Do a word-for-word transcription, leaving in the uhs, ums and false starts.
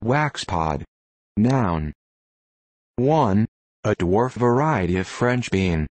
Waxpod. Noun. one. A dwarf variety of French bean.